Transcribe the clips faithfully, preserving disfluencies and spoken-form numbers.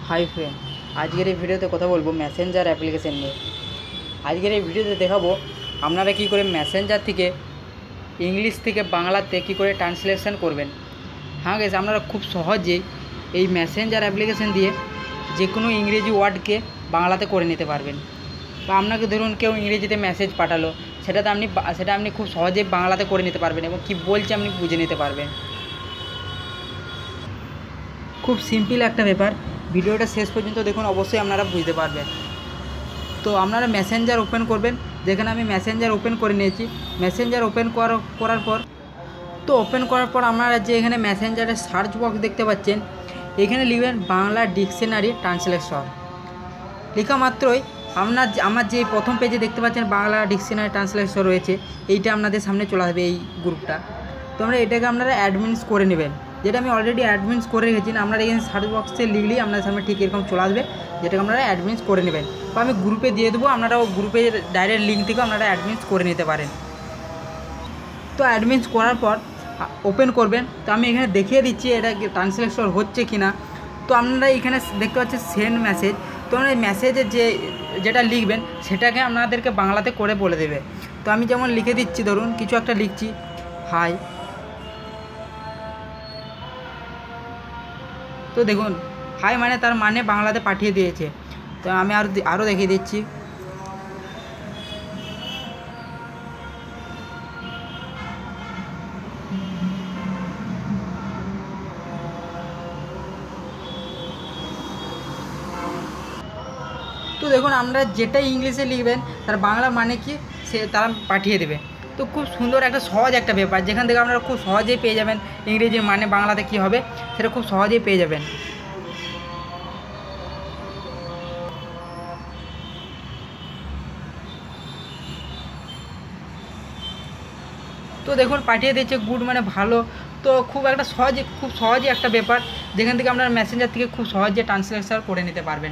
Hi friend, আজকের এই ভিডিওতে কথা বলবো মেসেঞ্জার অ্যাপ্লিকেশন নিয়ে। আজকের এই ভিডিওতে দেখাবো আপনারা কী করে মেসেঞ্জার থেকে ইংলিশ থেকে বাংলাতে কী করে ট্রান্সলেশন করবেন। হ্যাঁ গেছে, আপনারা খুব সহজেই এই মেসেঞ্জার অ্যাপ্লিকেশন দিয়ে যে কোনো ইংরেজি ওয়ার্ডকে বাংলাতে করে নিতে পারবেন। বা আপনাকে ধরুন কেউ ইংরেজিতে মেসেজ পাঠালো, সেটাতে আপনি সেটা আপনি খুব সহজেই বাংলাতে করে নিতে পারবেন এবং কী বলছে আপনি বুঝে নিতে পারবেন। খুব সিম্পল একটা ব্যাপার, ভিডিওটা শেষ পর্যন্ত দেখুন, অবশ্যই আপনারা বুঝতে পারবেন। তো আপনারা মেসেঞ্জার ওপেন করবেন, যেখানে আমি মেসেঞ্জার ওপেন করে নিয়েছি। মেসেঞ্জার ওপেন করার পর তো ওপেন করার পর আপনারা যে এখানে মেসেঞ্জারের সার্চ বক্স দেখতে পাচ্ছেন, এখানে লিখবেন বাংলা ডিকশনারি ট্রান্সলেশন। লেখা মাত্রই আপনার আমার যে প্রথম পেজে দেখতে পাচ্ছেন বাংলা ডিকশনারি ট্রান্সলেশন রয়েছে, এইটা আপনাদের সামনে চলে আসবে, এই গ্রুপটা। তো আমরা এটাকে আপনারা অ্যাডমিনস করে নেবেন, যেটা আমি অলরেডি অ্যাডমিনস করে রেখেছি। আপনারা এখানে সার্চ বক্সে লিখলেই আপনাদের সামনে ঠিক এরকম চলে আসবে, যেটাকে আপনারা অ্যাডমিনস করে নেবেন। তো আমি গ্রুপে দিয়ে দেবো, আপনারা গ্রুপে ডাইরেক্ট লিঙ্ক থেকে আপনারা অ্যাডমিনস করে নিতে পারেন। তো অ্যাডমিনস করার পর ওপেন করবেন। তো আমি এখানে দেখিয়ে দিচ্ছি এটা ট্রান্সলেশন হচ্ছে কি না। তো আপনারা এখানে দেখতে পাচ্ছেন সেন্ড মেসেজ। তো আপনার এই মেসেজে যে যেটা লিখবেন সেটাকে আপনাদেরকে বাংলাতে করে বলে দেবে। তো আমি যেমন লিখে দিচ্ছি, ধরুন কিছু একটা লিখছি, হাই। তো দেখুন হাই মানে তার মানে বাংলাতে পাঠিয়ে দিয়েছে। তো আমি আরও আরও দেখিয়ে দিচ্ছি। তো দেখুন আমরা যেটা ইংলিশে লিখবেন তার বাংলা মানে কি সে তারা পাঠিয়ে দেবে। তো খুব সুন্দর একটা সহজ একটা ব্যাপার, যেখান থেকে আপনারা খুব সহজেই পেয়ে যাবেন ইংরেজির মানে বাংলাতে কী হবে সেটা খুব সহজেই পেয়ে যাবেন। তো দেখুন পাঠিয়ে দিচ্ছে, গুড মানে ভালো। তো খুব একটা সহজে খুব সহজই একটা ব্যাপার, যেখান থেকে আপনারা মেসেঞ্জার থেকে খুব সহজে ট্রান্সলেশন করে নিতে পারবেন।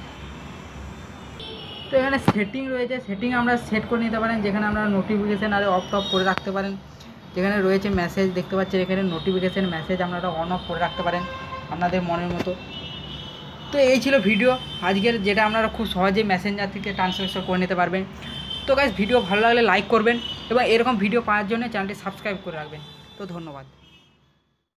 তো এখানে সেটিং রয়েছে, সেটিং আমরা সেট করে নিতে পারেন, যেখানে আমরা নোটিফিকেশান আর অফ টপ করে রাখতে পারেন। যেখানে রয়েছে মেসেজ দেখতে পাচ্ছেন, এখানে নোটিফিকেশান মেসেজ আপনারা অন অফ করে রাখতে পারেন আপনাদের মনের মতো। তো এই ছিল ভিডিও আজকের, যেটা আপনারা খুব সহজেই মেসেঞ্জার থেকে ট্রান্সলেশন করে নিতে পারবেন। তো গাইস, ভিডিও ভালো লাগলে লাইক করবেন এবং এরকম ভিডিও পাওয়ার জন্য চ্যানেলটি সাবস্ক্রাইব করে রাখবেন। তো ধন্যবাদ।